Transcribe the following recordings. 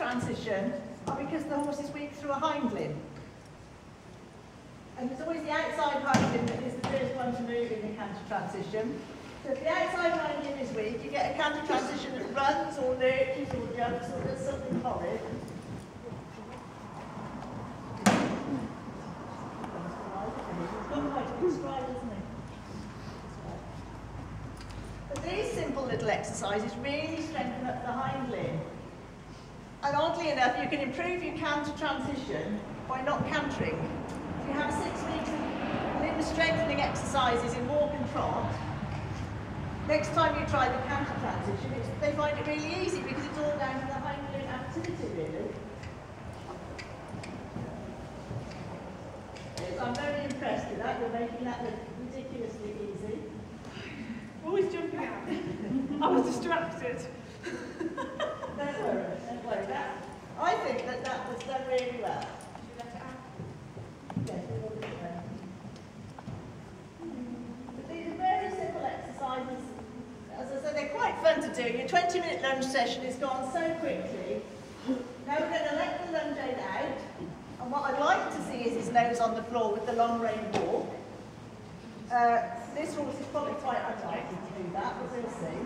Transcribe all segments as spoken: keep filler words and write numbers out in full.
transition are because the horse is weak through a hind limb. And it's always the outside hind limb that is the first one to move in the canter transition. So if the outside hind limb is weak, you get a canter transition that runs or lurches or jumps or does something horrid. But these simple little exercises really strengthen up the hind limb. And oddly enough, you can improve your canter transition by not cantering. If you have six weeks of limb strengthening exercises in walk and trot, next time you try the canter transition, it's, they find it really easy because it's all down to the hind limb activity, really. Yes, I'm very impressed with that. You're making that look ridiculously easy. Always jumping out. I was distracted. Don't worry, don't worry. That, I think that that was done really well. Should we let it out? Yes, we will do that. But these are very simple exercises. As I said, they're quite fun to do. Your twenty minute lunge session is gone so quickly. Now we're going to let the lunge aid out. And what I'd like to see is his nose on the floor with the long rein walk. Uh, this horse is probably quite unlikely to do that, but we'll see.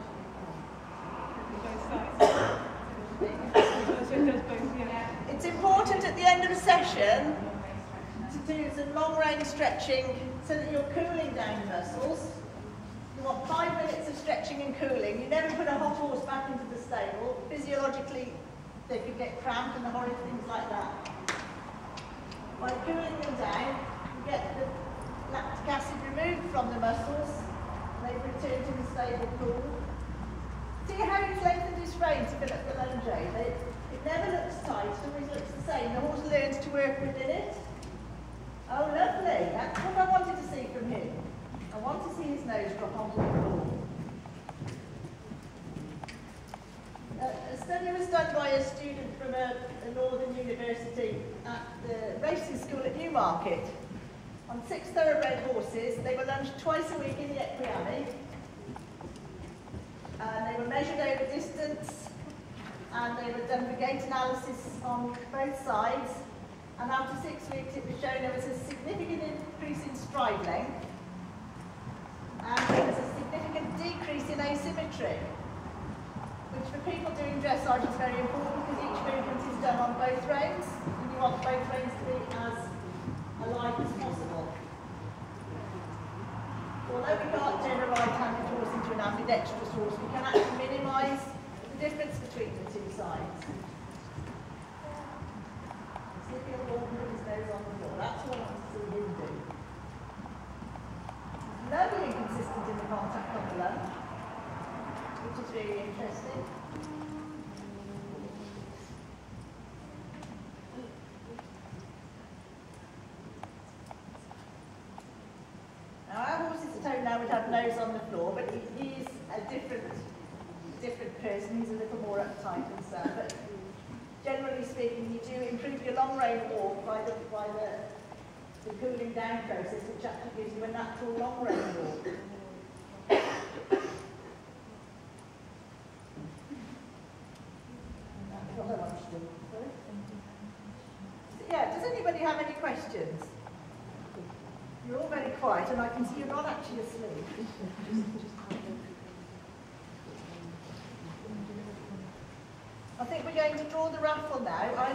It's important at the end of a session to do some long range stretching so that you're cooling down the muscles. You want five minutes of stretching and cooling. You never put a hot horse back into the stable. Physiologically, they could get cramped and horrid things like that. By cooling them down, you get the lactic acid removed from the muscles, and they return to the stable cool. See how he's lengthened his frame to fill up the lunge aid? It, it never looks tight, it always looks the same. The horse learns to work within it. Oh, lovely. That's what I wanted to see from him. I want to see his nose drop onto the floor. Uh, a study was done by a student from a, a northern university at the racing school at Newmarket. On six thoroughbred horses, they were lunged twice a week in the equiame. And they were measured over distance, and they were done for gait analysis on both sides. And after six weeks, it was shown there was a significant increase in stride length, and there was a significant decrease in asymmetry, which for people doing dressage is very important because each movement is done on both reins, and you want both reins to be as alike as possible. Although we can't turn a right-handed horse into an ambidextrous horse, we can actually minimise the difference between the two sides. See if he'll walk with his nose on the floor. That's what I want to see him do. He's never inconsistent in the contact on the lunge, which is really interesting. Now our horse's toe now would have nose on the floor, but he, he's a different, different person. He's a little more uptight and so. But generally speaking, you do improve your long rein walk by the by the, the cooling down process, which actually gives you a natural long rein walk. That's what I want to do. So, yeah, does anybody have any questions? You're all very quiet, and I can see you're not actually asleep. I think we're going to draw the raffle now. I